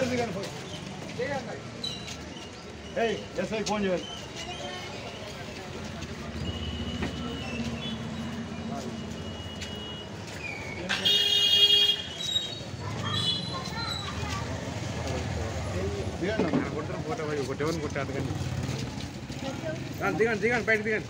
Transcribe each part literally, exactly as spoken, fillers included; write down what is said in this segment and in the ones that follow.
Hey, yes, I phone you. దిగండి దిగండి బయట దిగండి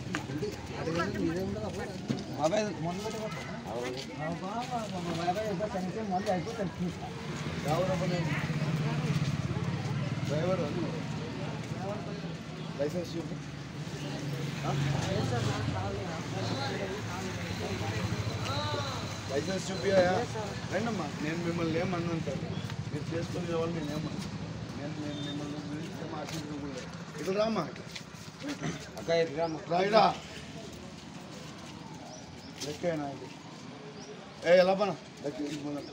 డ్రైవర్ లైసెన్స్ చూపి లైసెన్స్ చూపియా రండమ్మా నేను మిమ్మల్ని ఏమన్నాను సార్ మీరు చేసుకునే వాళ్ళు నేనేమన్నా నేను నేను మిమ్మల్ని గురించి మాట్లాడుకోలేదు ఇక్కడ రామ్మా అక్క రామ్మా రాయిడా లెక్కనా ఇది ఏ ఎలా పనా లెక్క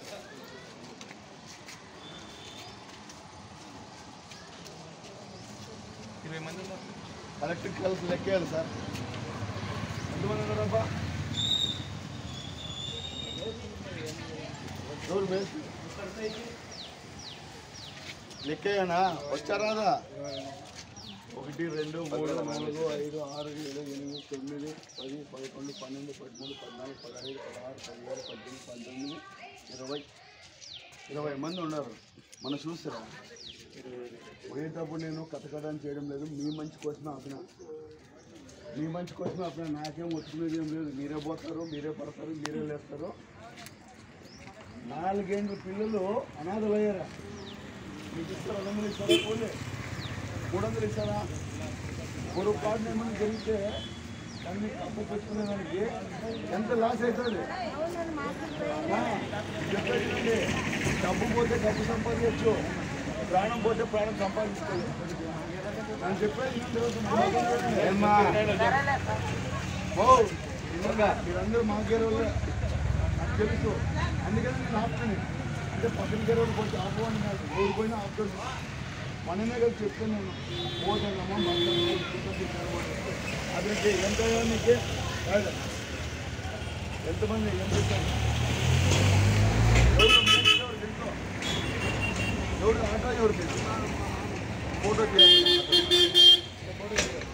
ఇరవై మంది ఉన్నారు కలెక్టర్కి కలిసి లెక్కేయాలి సార్ ఎంతమంది ఉన్నారబ్బా ఎవరు మేస్త్రి లెక్కేయనా వచ్చారాదా ఒకటి రెండు మూడు నాలుగు ఐదు ఆరు ఏడు ఎనిమిది తొమ్మిది పది పదకొండు పన్నెండు పదమూడు పద్నాలుగు పదహైదు పదహారు పదిహేడు పద్దెనిమిది పంతొమ్మిది ఇరవై ఇరవై మంది ఉన్నారు మనం చూస్తారా పోయేటప్పుడు నేను కథకథని చేయడం లేదు మీ మంచి కోసమే ఆపిన మీ మంచి కోసమే ఆపిన నాకేం వచ్చుకునేది ఏం లేదు మీరే పోతారు మీరే పడతారు మీరే లేస్తారు నాలుగేండ్ల పిల్లలు అనాథలు అయ్యారా మీకు ఇస్తారా రెండు వందలు ఇస్తారా పోలే మూడు వందలు ఇస్తారా పొరపాటున ఏమైనా జరిగితే దాన్ని తప్పు పెట్టుకునేదానికి ఎంత లాస్ అవుతుంది చెప్పండి డబ్బు పోతే డబ్బు సంపాదించచ్చు ప్రాణం పోతే ప్రాణం సంపాదించుకోలేదు నేను చెప్పేది మీరందరూ మా గేరవులే నాకు తెలుసు అందుకని నేను ఆపుతాను అంటే పక్కన గేరవులు పోతే ఆపవాడిని నాకు ఊరు పోయినా ఆపుతుంది మనమే కలిసి చెప్తాను నేను పోతానమ్మా అదే ఎంత నీకే కాదు ఎంతమంది ఏం చెప్తాను ఎవరు ఆటో ఎవరు ఫోటో తీయాలి